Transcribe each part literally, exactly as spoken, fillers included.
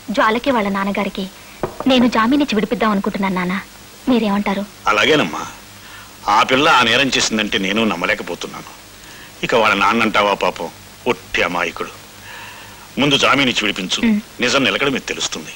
జ్వాలకి వాళ్ళ నాన్నగారికి నేను జామీనిచ్చి విడిపిద్దాం అనుకుంటున్నాను నాన్న, మీరేమంటారు? అలాగేనమ్మా. ఆ పిల్ల ఆ నేరం చేసిందంటే నేను నమ్మలేకపోతున్నాను. ఇక వాళ్ళ నాన్నంటావా పాపం, ఒట్టి అమాయకుడు. ముందు జామీనిచ్చి విడిపించు, నిజం నిలకడ మీకు తెలుస్తుంది.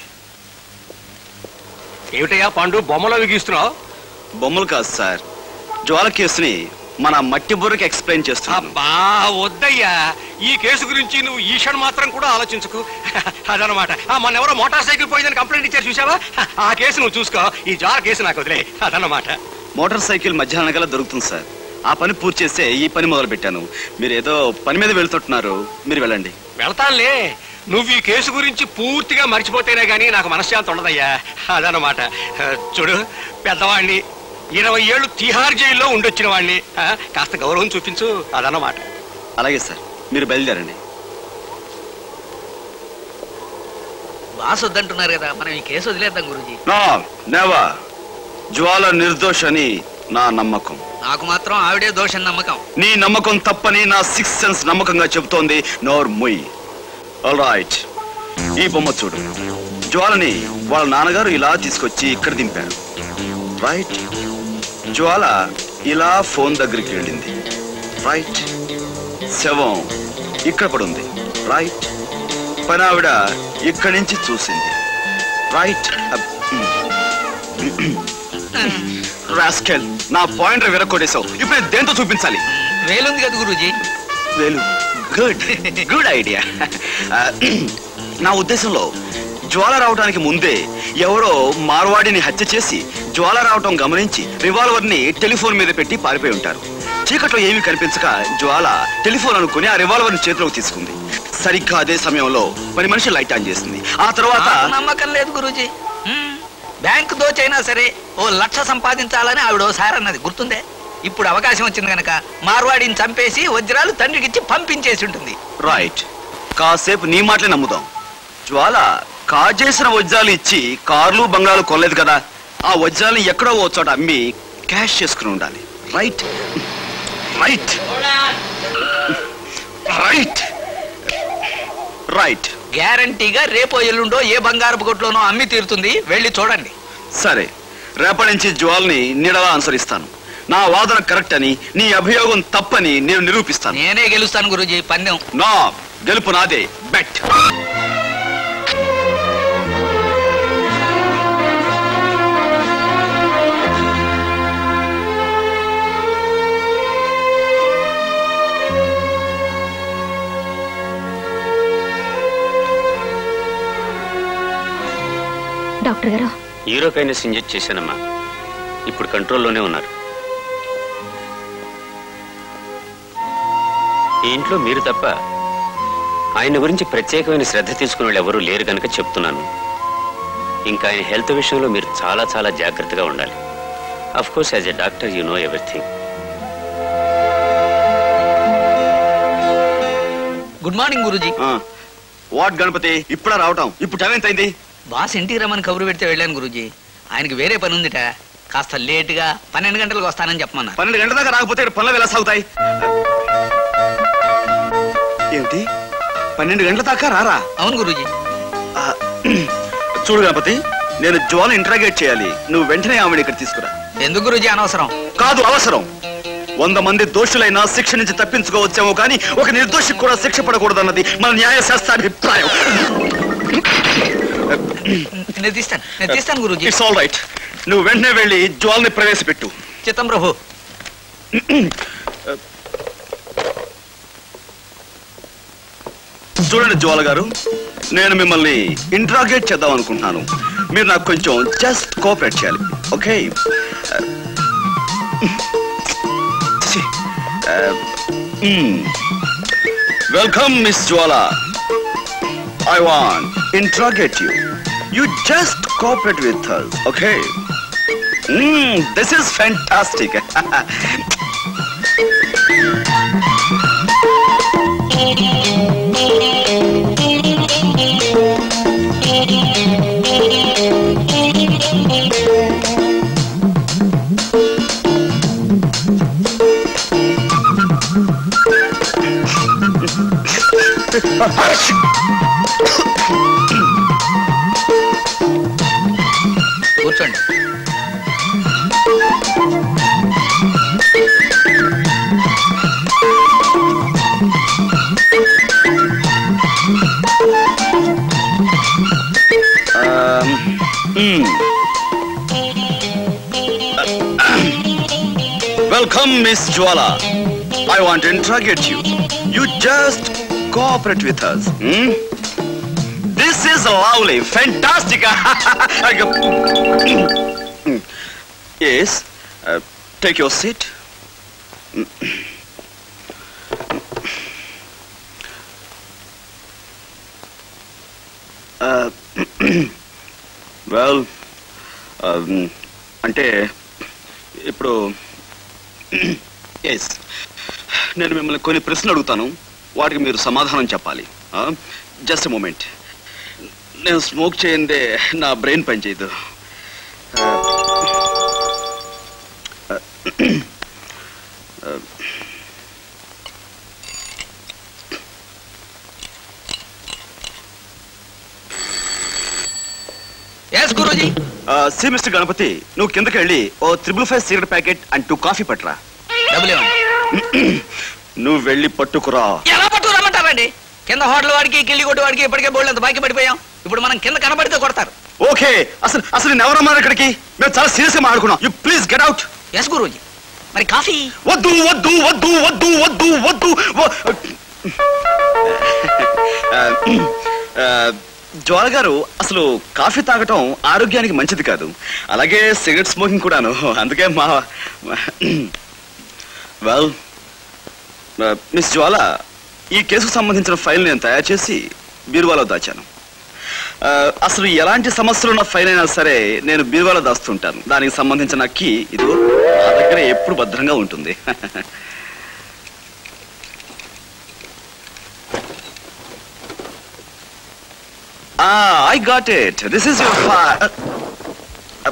ఏమిటయ్యా పాండు బొమ్మలో విగిస్తున్నావు? బొమ్మలు కాదు సార్, జ్వాల కేసుని మన మట్టి బుర్రకి ఎక్స్ప్లెయిన్ చేస్తున్నా. అబ్బా వద్దయ్యా, ఈ కేసు గురించి నువ్వు ఈషన్ మాత్రం కూడా ఆలోచించుకు. అదనమాట. మన ఎవరో మోటార్ సైకిల్ పోయిందని కంప్లైంట్ ఇచ్చారు చూసావా, ఆ కేసు నువ్వు చూసుకో, ఈ జ్వాల కేసు నాకు వదిలే. అదనమాట. మోటార్ సైకిల్ మధ్యాహ్నం కల్లా దొరుకుతుంది సార్. ఆ పని పూర్తి చేస్తే ఈ పని మొదలు పెట్టాను. మీరు ఏదో పని మీద వెళ్తుంటున్నారు, మీరు వెళ్ళండి. వెళ్తానులే, నువ్వు ఈ కేసు గురించి పూర్తిగా మర్చిపోతేనే గానీ నాకు మనశ్శాంతి ఉండదయ్యా. అదనమాట. చూడు, పెద్దవాడిని, ఇరవై ఏళ్ళు తిహార్ జైల్లో ఉండొచ్చిన వాడిని, కాస్త గౌరవం చూపించు. అదనమాట. అలాగే సార్, మీరు బయలుదేరండి. బాస్ వద్దంటున్నారు కదా, మనం ఈ కేసు వదిలేద్దాం గురూజీ. No never. జ్వాల నిర్దోష్ అని నా నమ్మకం. నాకు మాత్రం ఆవిడే దోషం నమ్మకం. నీ నమ్మకం తప్పని నా సిక్స్ సెన్స్ నమ్మకంగా చెబుతోంది. నోర్ ముయ్. ఆల్ రైట్, ఈ బొమ్మ చూడు. జ్వాలని వాళ్ళ నాన్నగారు ఇలా తీసుకొచ్చి ఇక్కడ దింపారు. రైట్. జ్వాల ఇలా ఫోన్ దగ్గరికి వెళ్ళింది. రైట్. శవం ఇక్కడ పడుంది. రైట్. పని ఆవిడ ఇక్కడి నుంచి చూసింది. రైట్. రాస్కెల్, నా పాయింటర్ విరక్కొట్టేశావు. ఇప్పుడు దేంతో చూపించాలి? వేలుంది కదా గురూజీ. వేలు. Good good idea. నా ఉద్దేశంలో జ్వాల రావడానికి ముందే ఎవరో మార్వాడిని హత్య చేసి జ్వాల రావటం గమనించి రివాల్వర్ ని టెలిఫోన్ మీద పెట్టి పారిపోయి ఉంటారు. చీకట్లో ఏమీ కనిపించక జ్వాల టెలిఫోన్ అనుకుని ఆ రివాల్వర్ ని చేతిలోకి తీసుకుంది. సరిగ్గా అదే సమయంలో పని మనిషి లైట్ ఆన్ చేసింది. ఆ తర్వాత నమ్మకం లేదు గురూజీ. బ్యాంకు దోచైనా సరే ఓ లక్ష సంపాదించాలని ఆవిడ ఓసారి అన్నది గుర్తుందే. ఇప్పుడు అవకాశం వచ్చింది కనుక మార్వాడిని చంపేసి వజ్రాలు తండ్రికిచ్చి పంపించేసి ఉంటుంది. రైట్. కాసేపు నీ మాటలే నమ్ముదాం. జ్వాల కాజేసిన వజ్రాలు ఇచ్చి కార్లు బంగాళాలు కొనలేదు కదా, ఆ వజ్రాలను ఎక్కడో ఓ చోట అమ్మి క్యాష్ చేసుకుని ఉండాలి. Right right right right. గ్యారంటీగా రేపో ఎల్లుండో ఏ బంగారపు కొట్లోనో అమ్మి తీరుతుంది, వెళ్ళి చూడండి. సరే, రేపటి నుంచి జ్వాల్ని నీడలా అనుసరిస్తాను. నా వాదన కరెక్ట్ అని, నీ అభియోగం తప్పని నేను నిరూపిస్తాను. నేనే గెలుస్తాను గురూజీ పందెం. నా గెలుపు నాదే. బెట్. డాక్టర్ గారు, యూరోకైనస్ ఇంజెక్ట్ చేశానమ్మా. ఇప్పుడు కంట్రోల్లోనే ఉన్నారు. ఈ ఇంట్లో మీరు తప్ప ఆయన గురించి ప్రత్యేకమైన శ్రద్ధ తీసుకునే వాళ్ళు ఎవరూ లేరు కనుక చెప్తున్నాను. ఇంకా ఆయన హెల్త్ విషయంలో మీరు చాలా చాలా జాగ్రత్తగా ఉండాలి. Of course as a doctor you know everything. Good morning గురూజీ. వాట్ గణపతి, ఇప్పుడా రావటం? ఇప్పుడు టైం ఎంత అయింది? బాస్ ఇంటికి రమ్మని కబురు పెడితే వెళ్ళాను గురూజీ. ఆయనకి వేరే పని ఉందిట, కాస్త లేటుగా పన్నెండు గంటలకు వస్తానని చెప్పమన్నా. పన్నెండు గంటల దాకా రాకపోతే పనులు ఎలా సాగుతాయి? ఏమిటి, పన్నెండు గంటల దాకా రారా? అవును గురూజీ. చూడు గణపతి, నేను జ్వాల ఇంటరాగేట్ చేయాలి. నువ్వు వెంటనే ఆమెను ఇక్కడ తీసుకురా. ఎందుకు గురూజీ? అనవసరం. కాదు, అవసరం. వంద మంది దోషులైనా శిక్ష నుంచి తప్పించుకోవచ్చేమో కానీ ఒక నిర్దోషికి కూడా శిక్ష పడకూడదన్నది మన న్యాయశాస్త్రాభిప్రాయం. నేను తీస్తాను నేను తీస్తాను గురూజీ. It's all right. నువ్వు వెంటనే వెళ్ళి జ్వాలని ప్రవేశపెట్టు. చిత్తం ప్రభు. చూడండి జ్వాల గారు, నేను మిమ్మల్ని ఇంట్రాగేట్ చేద్దాం అనుకుంటున్నాను. మీరు నాకు కొంచెం జస్ట్ కోఆపరేట్ చేయాలి. Okay? Welcome miss Jwala. I want to interrogate you. You just cooperate with us, okay? Hmm, this is fantastic. కూర్చోండి. Welcome, Miss Jwala. I want to interrogate you. You just cooperate with us. Hmm? This is lovely, fantastic. Yes, uh, take your seat. Uh, well, um, అంటే ఇప్పుడు yes నేను మిమ్మల్ని కొన్ని ప్రశ్నలు అడుగుతాను, వాటికి మీరు సమాధానం చెప్పాలి. Just moment. నేను స్మోక్ చేయందే నా బ్రెయిన్ పనిచేయదు. సి మిస్టర్ గణపతి, నువ్వు కిందకి వెళ్ళి ఓ triple five cigarette packet and two coffee పట్టురా. నువ్వు వెళ్ళి పట్టుకురా. ఎలా పట్టుకురామంటారండి? కింద హోటల్ వాడికి కిల్లి కొట్టు వాడికి ఇప్పటికే బోల్డ్ అంత బాకీ పడిపోయాం. ఇప్పుడు మనం కింద కనబడితే కొడతారు. ఓకే, అసలు అసలు నేను ఎవరమ్మా ఇక్కడికి? మేము చాలా సీరియస్ గా మాట్లాడుకున్నాం. You please get out. Yes గురూజీ. మరి కాఫీ? వద్దు వద్దు వద్దు వద్దు వద్దు వద్దు. జ్వాల గారు, అసలు కాఫీ తాగటం ఆరోగ్యానికి మంచిది కాదు, అలాగే సిగరెట్ స్మోకింగ్ కూడాను. అందుకే మా వెల్ మిస్ జ్వాల, ఈ కేసుకు సంబంధించిన ఫైల్ నేను తయారు చేసి బీరువాలో దాచాను. అసలు ఎలాంటి సమస్యలు ఉన్న ఫైల్ అయినా సరే నేను బీరువాలో దాస్తుంటాను. దానికి సంబంధించిన కీ ఇది నా దగ్గర ఎప్పుడు భద్రంగా ఉంటుంది. Ah, I got it. This is your file. Uh,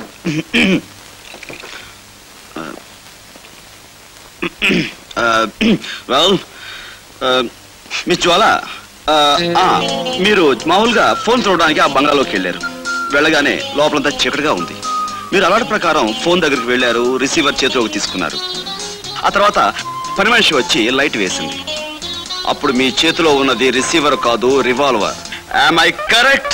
uh, well, uh, Miss Jwala, మీరు మామూలుగా ఫోన్ చూడడానికి ఆ బంగ్లాలోకి వెళ్ళారు. వెళ్ళగానే లోపలంతా చీకటిగా ఉంది. మీరు అలవాటు ప్రకారం ఫోన్ దగ్గరికి వెళ్ళారు, రిసీవర్ చేతిలోకి తీసుకున్నారు. ఆ తర్వాత పని మనిషి వచ్చి లైట్ వేసింది. అప్పుడు మీ చేతిలో ఉన్నది రిసీవర్ కాదు, రివాల్వర్. Am I correct?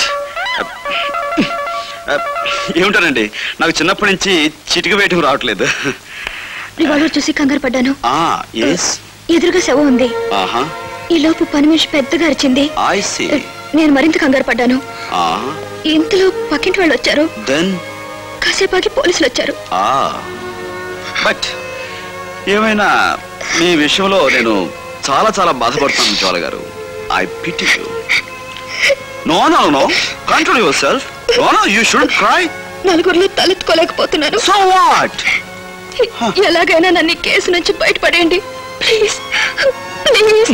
ఏమిటానండి, నాకు చిన్నప్పటి నుంచి చిటిక వేయటం రావట్లేదు. రివాల్వర్ చూసి కంగారు పడ్డాను. ఎదురుగా శవం ఉంది. ఈ లోపు పని మనిషి పెద్దగా అరిచింది. నేను మరింత కంగారు పడ్డాను. ఇంతలో పక్కింటి వాళ్ళు వచ్చారు. కాసేపాకి పోలీసులు వచ్చారు. బట్ ఏమైనా మీ విషయంలో నేను చాలా చాలా బాధపడుతున్నాను జ్వాల గారు. I pity you. No, no, no. Control yourself. No, no, you shouldn't cry. నలుగురిలో తలెత్తుకోలేకపోతున్నాను. So what? ఎలాగైనా నన్ను కేసు నుంచి బయటపడేయండి ప్లీజ్ ప్లీజ్.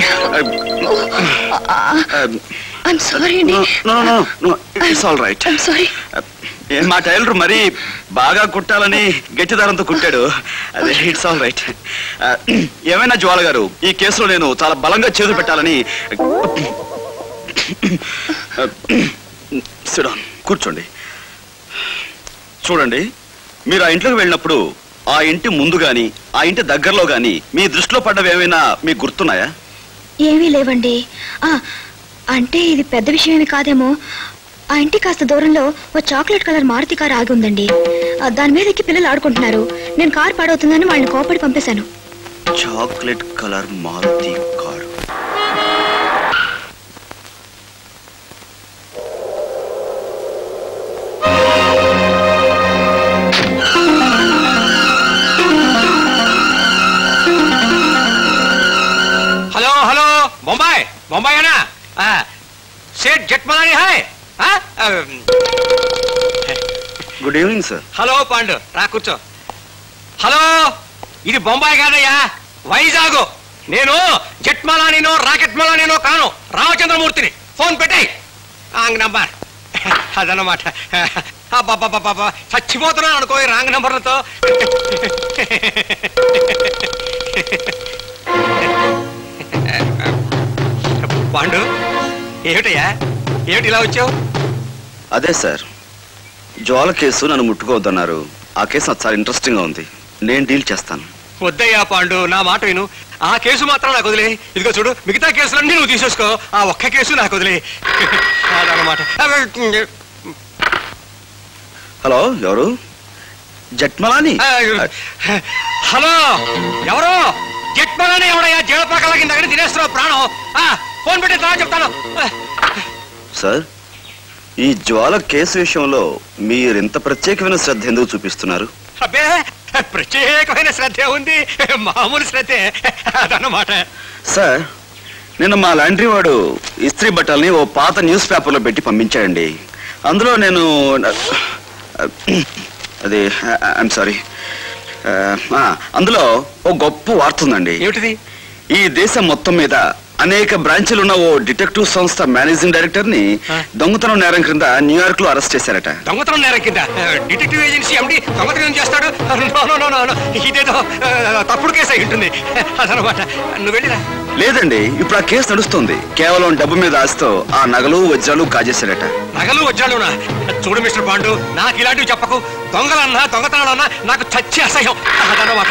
I'm sorry అండి. No, no, no, no. It's all right. I'm sorry. మా టైలర్ మరీ బాగా కుట్టాలని గట్టి దారంతో కుట్టాడు. అదే ఇట్స్ ఆల్ రైట్. ఏమైనా జ్వాల గారు, ఈ కేసులో నేను చాలా బలంగా చేతులు పెట్టాలని. సిడాన్, కూర్చోండి. చూడండి, మీరు ఆ ఇంట్లోకి వెళ్ళినప్పుడు ఆ ఇంటి ముందు గాని ఆ ఇంటి దగ్గరలో గాని మీ దృష్టిలో పడ్డవి ఏమైనా మీకు గుర్తున్నాయా? ఏమీ లేవండి. అంటే ఇది పెద్ద విషయం ఏమి కాదేమో. ఆ ఇంటి కాస్త దూరంలో ఓ చాక్లెట్ కలర్ మారుతి కారు ఆగి ఉందండి. దాని మీద ఎక్కి పిల్లలు ఆడుకుంటున్నారు. నేను కారు పాడవుతుందని వాళ్ళని కోపడి పంపేశాను. Chocolate colour Maruti car. Bombay Bombay है ना? सेठ जेठमलानी है? Good evening sir. Hello Pandu, రా కూర్చో. హలో, ఇది బొంబాయి కాదయ్యా, వైజాగ్. నేను జెట్మలానీనో రాకెట్ మలానీనో కాను, రామచంద్రమూర్తిని. ఫోన్ పెట్టాయి రాంగ్ నంబర్. అదన్నమాట. బాబా చచ్చిపోతున్నాను అనుకో రాంగ్ నంబర్లతో. పాండు, ఏమిటయ్యా, ఏమిటి ఇలా వచ్చావు? అదే సార్, జ్వాల కేసు నన్ను ముట్టుకోవద్దన్నారు. ఆ కేసు నాకు చాలా ఇంట్రెస్టింగ్ గా ఉంది. నేను డీల్ చేస్తాను. వద్దయ్యా పాండు, నా మాట విను. ఆ కేసు మాత్రం నాకు వదిలే. ఇదిగో చూడు, మిగతా కేసులన్నీ నువ్వు తీసేసుకో, ఆ ఒక్క కేసు నాకు వదిలే. అదనమాట. హలో, ఎవరు? జట్మలాని? హలో, ఎవరు? జట్మలాని ఎవడయ్యా? జీవపాకల కింద తినేస్తున్నావు ప్రాణం. ఫోన్ పెట్టి తా చెప్తాను. సార్, ఈ జ్వాల కేసు విషయంలో మీరు ఇంత ప్రత్యేకమైన శ్రద్ధ ఎందుకు చూపిస్తున్నారు? అబ్బే, ప్రత్యేకమైన శ్రద్ధ ఉంది, మామూలు శ్రద్ధే అదన్నమాట. సార్, నిన్న మా లాండ్రీ వాడు ఇస్త్రీ బట్టల్ని ఓ పాత న్యూస్ పేపర్లో పెట్టి పంపించాడండి. అందులో నేను అది ఐఎమ్ సారీ అందులో ఓ గొప్ప వార్త ఉందండి. ఏమిటిది? ఈ దేశం మొత్తం మీద అనేక బ్రాంచ్లు ఉన్న ఓ డిటెక్టివ్ సంస్థ మేనేజింగ్ డైరెక్టర్ ని దొంగతనం నేరం కింద న్యూయార్క్ లో అరెస్ట్ చేశారట. దొంగతనం నేరం కింద డిటెక్టివ్ ఏజెన్సీ ఎండి దొంగతనం చేస్తాడు? ఇదేదో తప్పుడు కేసు అయి ఉంటుంది అదనమాట. నువ్వు వెళ్ళిరా. లేదండి, ఇప్పుడు ఆ కేసు నడుస్తుంది. కేవలం డబ్బు మీద ఆశతో ఆ నగలు వజ్రాలు కాజేశారట. నగలు వజ్రాలునా? చూడు మిస్టర్ పాండు, నాకు ఇలాంటివి చెప్పకు. దొంగలన్నా దొంగతనాలన్నా నాకు చచ్చి అసహ్యం అదనమాట.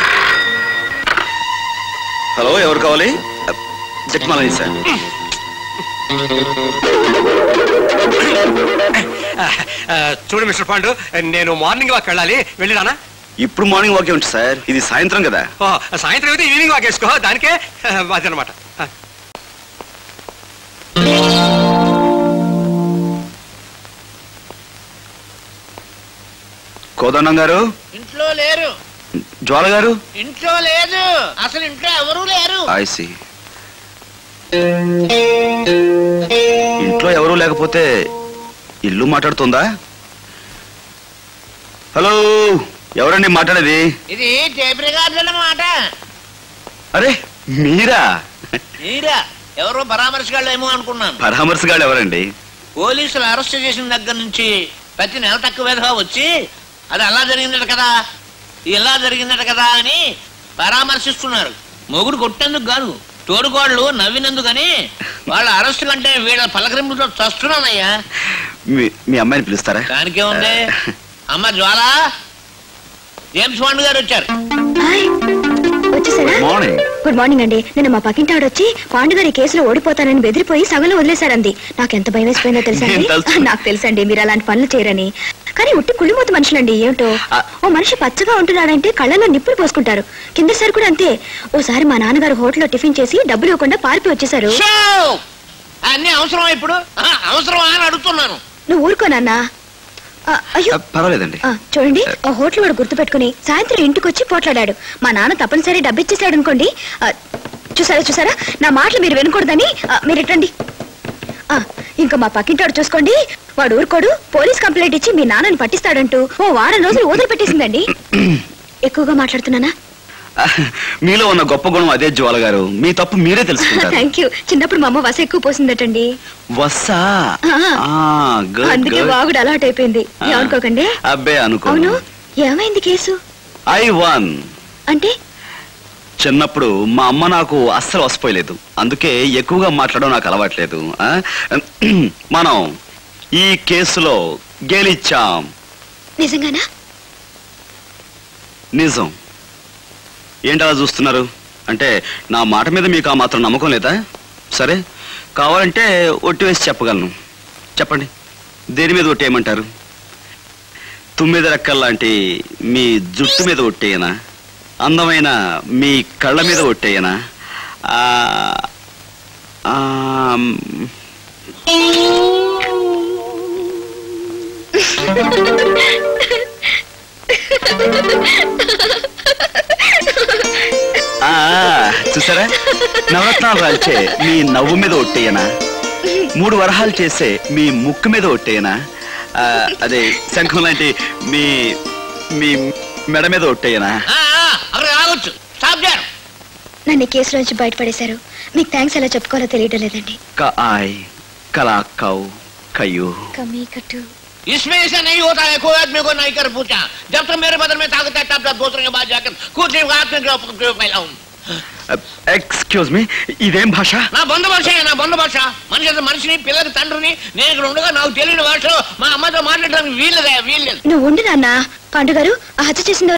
హలో, ఎవరు కావాలి? జట్మలాని సార్. చూడు మిస్టర్ పాండు, నేను మార్నింగ్ వాక్ వెళ్ళాలి, వెళ్ళిరానా? ఇప్పుడు మార్నింగ్ వాక్ ఏమిటి సార్? ఇది సాయంత్రం కదా. సాయంత్రం అయితే ఈవినింగ్ వాక్ వేసుకో, దానికే అదనమాట. కోదండం గారు ఇంట్లో లేరు. జ్వాల గారు ఇంట్లో లేదు. అసలు ఇంట్లో ఎవరూ లేరు. I see. ఇంట్లో ఎవరూ లేకపోతే ఇల్లు మాట్లాడుతుందా? హలో, ఎవరండి మాట్లాడేది? ఇది టేప్ రికార్డుల మాట. అరే మీరా? మీరా? ఎవరో పరామర్శగాళ్ళు ఏమో అనుకున్నాను. పరామర్శగాళ్ళు ఎవరండి? పోలీసులు అరెస్ట్ చేసిన దగ్గర నుంచి ప్రతి నెల తక్కువ విధంగా వచ్చి అది అలా జరిగిందట కదా, ఇలా జరిగిందట కదా అని పరామర్శిస్తున్నారు. మొగుడు కొట్టేందుకు కాదు, తోడుకోళ్ళు నవ్వినందుకని వాళ్ళ అరెస్ట్ కంటే వీళ్ళ పలకరింపుతో చస్తున్నానయ్యా. మీ అమ్మాయిని పిలుస్తారా? దానికే ఉంది. అమ్మ జ్వాల, జేమ్స్ బాండ్ గారు వచ్చారు. గుడ్ మార్నింగ్ అండి. నిన్న మా పక్కింటి ఆవిడ వచ్చి పాండు గారి కేసులో ఓడిపోతానని బెదిరిపోయి సగంలో వదిలేశారంది. నాకు ఎంత భయం వేసిపోయిందో తెలుసండి. నాకు తెలుసండి మీరు అలాంటి పనులు చేయరని. కానీ ఉట్టి కుళ్ళిమూత మనుషులండి. ఏమిటో, ఓ మనిషి పచ్చగా ఉంటున్నాడంటే కళ్ళలో నిప్పులు పోసుకుంటారు. కిందసారి కూడా అంతే. ఓసారి మా నాన్నగారు హోటల్లో టిఫిన్ చేసి డబ్బులు ఇవ్వకుండా పారిపోయి వచ్చేసారు. అన్ని అవసరమా ఇప్పుడు? అవసరమా అని అడుగుతున్నాను. నువ్వు ఊరుకోనన్నా. అయ్యో పర్వాలేదండి. చూడండి, ఆ హోటల్ వాడు గుర్తు పెట్టుకుని సాయంత్రం ఇంటికి వచ్చి పోట్లాడాడు. మా నాన్న తప్పనిసరి డబ్బు ఇచ్చేసాడు అనుకోండి. చూసారా చూసారా, నా మాటలు మీరు వినకూడదని మీరు ఇట్టండి. ఇంకా మా పక్కింటాడు చూసుకోండి, వాడు ఊరుకోడు. పోలీస్ కంప్లైంట్ ఇచ్చి మీ నాన్నని పట్టిస్తాడంటూ ఓ వారం రోజులు వదిలి పెట్టేసిందండి. ఎక్కువగా మాట్లాడుతున్నానా? మీలో ఉన్న గొప్ప గుణం అదే జ్వాల గారు. మీ తప్పు మీరే తెలుసుకుంటారు. Thank you. చిన్నప్పుడు మా అమ్మ వస ఎక్కువ పోసిందటండి. వసా? అందుకే వాగుడు అలవాటు అయిపోయింది. ఏమనుకోకండి. అబ్బే అనుకో. అవును, ఏమైంది కేసు? I one. అంటే చిన్నప్పుడు మా అమ్మ నాకు అస్సలు వసిపోయలేదు. అందుకే ఎక్కువగా మాట్లాడడం నాకు అలవాట్లేదు. మనం ఈ కేసులో గెలిచాం. నిజంగానా? నిజం. ఏంటలా చూస్తున్నారు? అంటే నా మాట మీద మీకు ఆ మాత్రం నమ్మకం లేదా? సరే, కావాలంటే ఒట్టి వేసి చెప్పగలను. చెప్పండి, దేని మీద ఒట్టేయమంటారు? తుమ్మిద రెక్కల్లాంటి మీ జుట్టు మీద ఒట్టేయనా? అందమైన మీ కళ్ళ మీద ఒట్టేయనా? చూసారా, నవరత్నాలు రాల్చే మీ నవ్వు మీద ఒట్టేయనా? మూడు వరహాలు చేసే మీ ముక్కు మీద ఒట్టేయనా? అదే శంఖం లాంటి మీ మీ మెడ మీద ఒట్టేయనా? నన్ను ఈ కేసు నుంచి బయటపడేశారు. మీకు థ్యాంక్స్ ఎలా చెప్పుకోవాలో తెలియడం లేదండి. इसमें ऐसा नहीं होता है, कोई आदमी को नहीं कर पूछा. जब तक मेरे बदन में ताकत है तब तक दूसरे के बाद जाकर कुछ बात में फैलाऊं. ఎక్స్క్యూజ్ మీ, ఇదేం భాష? నా బొంద భాష, నా బొంద భాష. మనిషి మనిషిని, పిల్లకి తండ్రిని. నేను ఇక్కడ ఉండగా నాకు తెలియని భాషలో మా అమ్మతో మాట్లాడడానికి వీల్లేదా? వీల్లేదు. నువ్వు ఉండి నాన్న. పాండు గారు, ఆ హత్య చేసింది